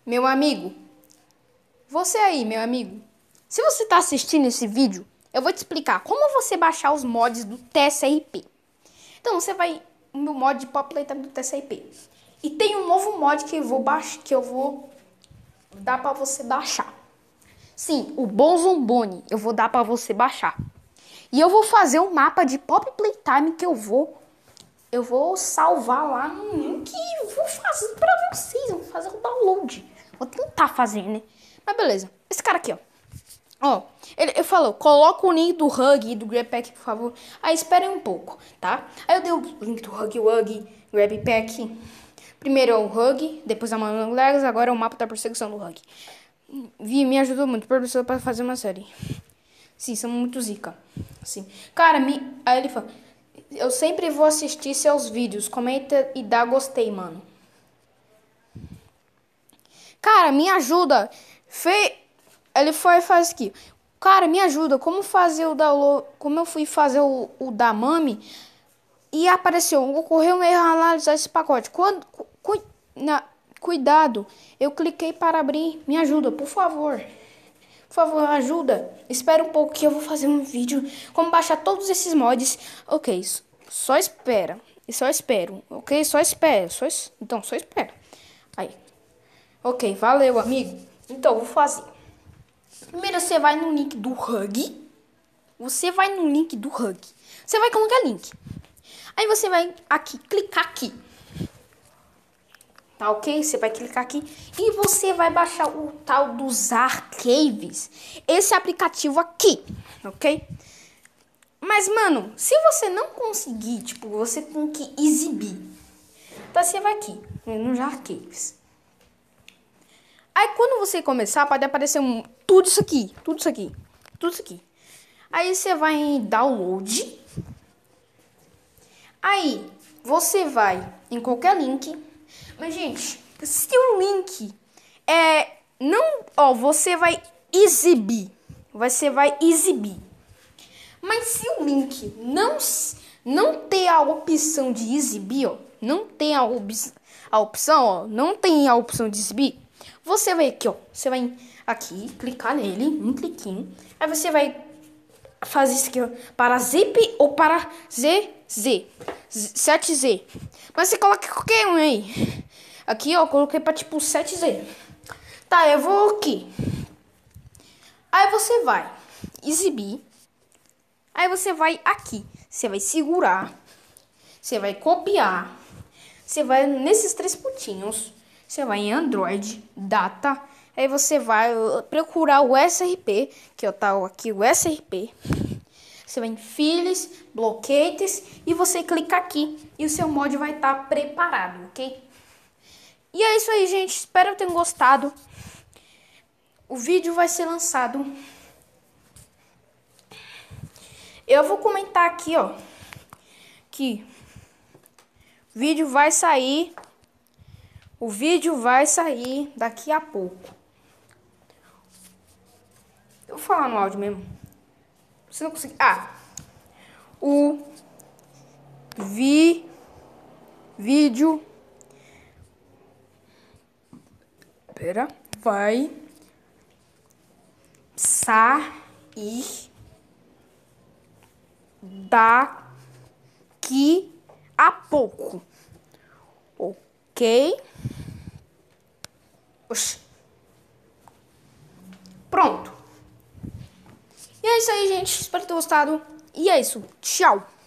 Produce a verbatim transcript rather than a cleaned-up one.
Meu amigo, você aí, meu amigo, se você está assistindo esse vídeo, eu vou te explicar como você baixar os mods do T S R P. Então você vai no mod de Pop Playtime do T S R P. E tem um novo mod que eu vou baixar, que eu vou dar para você baixar. Sim, o Bonzombone eu vou dar para você baixar. E eu vou fazer um mapa de Pop Playtime que eu vou eu vou salvar lá no link e vou fazer para vocês, vou fazer o download. Vou tentar fazer, né? Mas beleza. Esse cara aqui, ó. Ó, ele, ele falou, coloca o link do Hug e do Grab Pack, por favor. Aí esperem um pouco, tá? Aí eu dei o link do Hug Wug, Grab Pack. Primeiro é o Hug, depois a Mano Legs, agora é o mapa da perseguição do Hug. Vi, me ajudou muito, professor, para fazer uma série. Sim, são muito zica. Sim. Cara, me... aí ele falou, eu sempre vou assistir seus vídeos, comenta e dá gostei, mano. Cara, me ajuda. Fe... Ele foi fazer aqui. Cara, me ajuda. Como fazer o download? Como eu fui fazer o, o da Mami e apareceu, ocorreu um erro ao analisar esse pacote. Quando, cu, na, cuidado, eu cliquei para abrir. Me ajuda, por favor. Por favor, ajuda. Espera um pouco que eu vou fazer um vídeo como baixar todos esses mods. Ok, só espera. Só espero. Ok, só espera. Só es... Então, só espera. Aí. Ok, valeu, amigo. Então, vou fazer. Primeiro, você vai no link do Hug. Você vai no link do Hug. Você vai colocar link. Aí você vai aqui, clicar aqui. Tá ok? Você vai clicar aqui. E você vai baixar o tal dos archives. Esse aplicativo aqui. Ok? Mas, mano, se você não conseguir, tipo, você tem que exibir. Então, você vai aqui, nos archives. Aí, quando você começar, pode aparecer um, tudo isso aqui, tudo isso aqui, tudo isso aqui. Aí, você vai em download. Aí, você vai em qualquer link. Mas, gente, se o link é... Não, ó, você vai exibir. Você vai exibir. Mas se o link não, não tem a opção de exibir, ó, não tem a, op a opção, ó, não tem a opção de exibir, você vai aqui, ó, você vai aqui, clicar nele, um cliquinho, aí você vai fazer isso aqui, ó, para zip ou para Z Z, sete Z, mas você coloca qualquer um aí, aqui, ó, eu coloquei para tipo sete Z, tá, eu vou aqui, aí você vai exibir. Aí você vai aqui, você vai segurar, você vai copiar, você vai nesses três pontinhos, você vai em Android, Data, aí você vai procurar o S R P, que é o tal aqui, o S R P, você vai em Files, Bloquetes e você clica aqui e o seu mod vai estar preparado, ok? E é isso aí, gente, espero que tenham gostado, o vídeo vai ser lançado... Eu vou comentar aqui, ó, que o vídeo vai sair, o vídeo vai sair daqui a pouco. Eu vou falar no áudio mesmo. Você não conseguir. Ah, o vi vídeo, pera, vai sair daqui a pouco, ok? Oxi. Pronto. E é isso aí, gente. Espero ter gostado. E é isso. Tchau.